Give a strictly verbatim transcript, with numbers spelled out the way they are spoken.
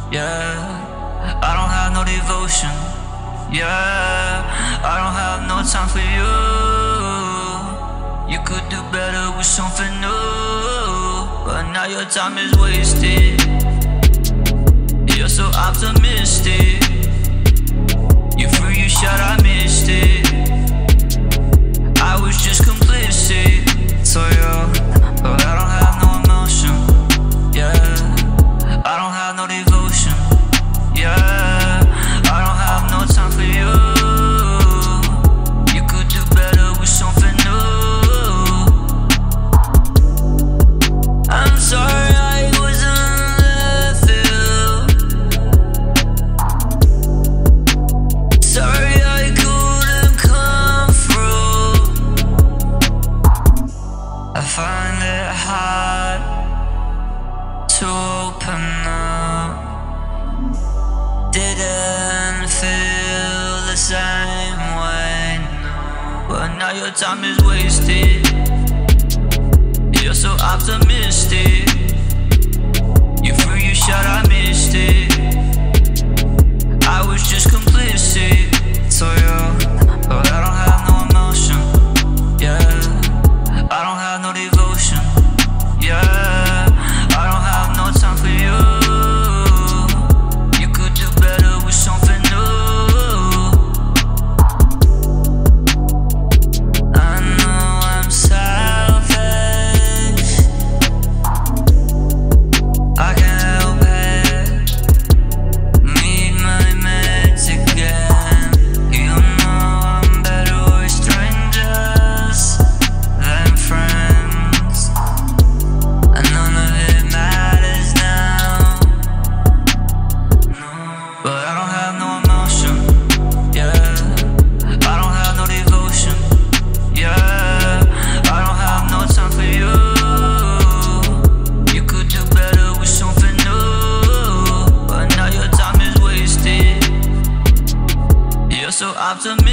yeah. I don't have no devotion, yeah. I don't have no time for you. You could do better with something new, but now your time is wasted. You're so optimistic. You threw your shot, I missed it. I was just complicit. So yeah, but I don't have no emotion, yeah. I don't have no devotion, yeah. I don't have no time for you. You could do better with something new. I'm sorry I wasn't there for you. Sorry I couldn't come through. I find it hard to open up. Didn't feel the same way, no. But now your time is wasted. You're so optimistic. You threw your shot, I missed it. I was just complicit. So yeah, but I don't have no emotion, yeah. I don't have no devotion, yeah. I don't have no time for you. You could do better with something new. I know I'm selfish, I can't help it. Need my meds again. You know I'm better with strangers than friends, and none of it matters now. No, but I don't have no emotion, yeah. I don't have no devotion, yeah. I don't have no time for you. You could do better with something new, but now your time is wasted. You're so optimistic.